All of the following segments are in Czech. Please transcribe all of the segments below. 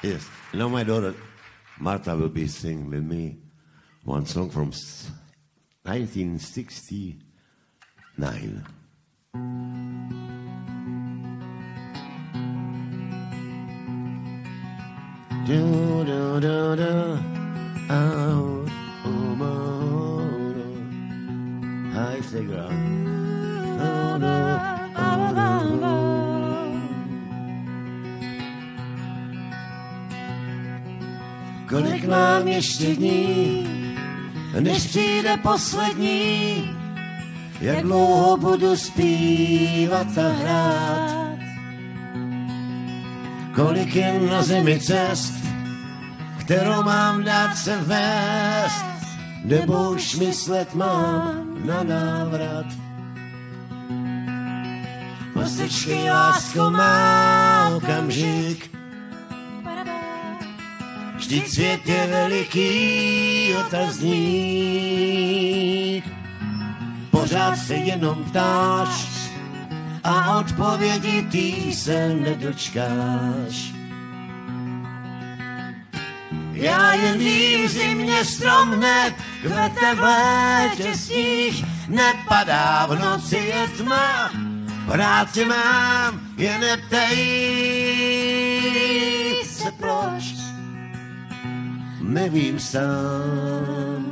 Yes. Now my daughter Marta will be singing with me one song from 1969. Do do do do, oh, oh, oh, high ground. Oh, no, oh, no. Kolik mám ještě dní, než přijde poslední, jak dlouho budu zpívat a hrát. Kolik je na zemi cest, kterou mám dát se vést, nebo už myslet mám na návrat. Mastečky, lásko, má okamžik, vždyť svět je veliký otazník. Pořád se jenom ptáš a odpovědi ty se nedočkáš. Já jen vím, zimně strom hned kvete v létě sníh, nepadá v noci je tma, rád tě mám, jen neptej se proč. Nevím sám.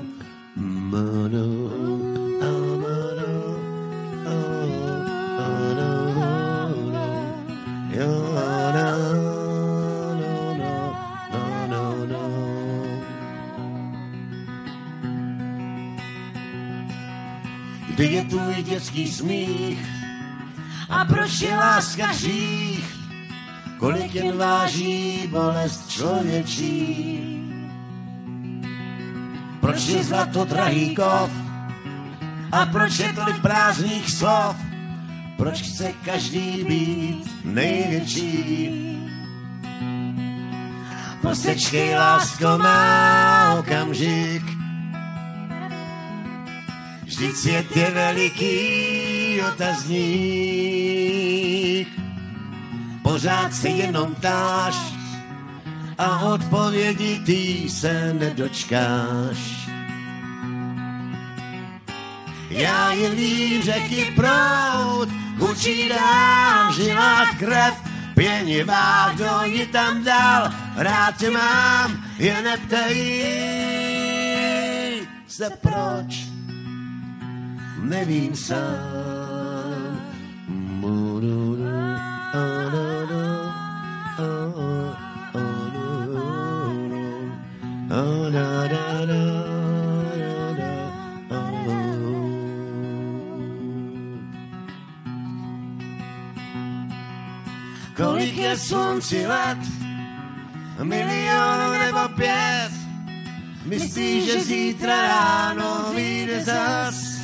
Kde je tvůj dětský smích a proč je láska hřích? Kolik jen váží bolest člověčí? Proč je zlato drahý kov? A proč je tolik prázdných slov? Proč chce každý být největší? Posečkej, lásko, má okamžik, vždyť svět je veliký otazník. Pořád se jenom ptáš a odpovědi ty se nedočkáš. Já jen vím, řeky proud, hučí dál, žilá krev, pěnivá, kdo ji tam dal, rád tě mám, jen neptej se proč, nevím sám. Kolik je slunci let, milion nebo 5, myslíš, že zítra ráno vyjde zas?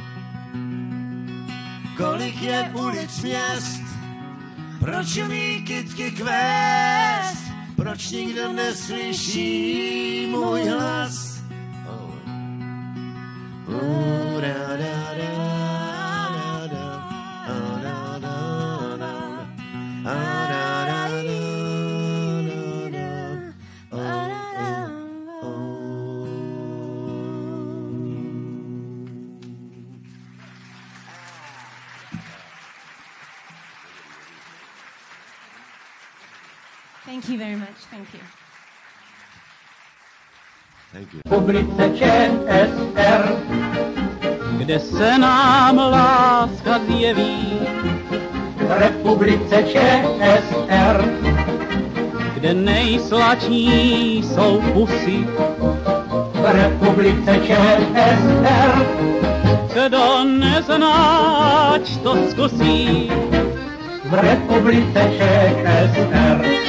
Kolik je ulic měst, proč umí kytky kvést, proč nikdo neslyší můj hlas? Thank you very much. Thank you. Thank you. Republice ČSR, kde se nám láska zjeví. V Republice ČSR, kde nejsladší jsou pusy. V Republice ČSR, kdo nezná, ať to zkusí. V Republice ČSR,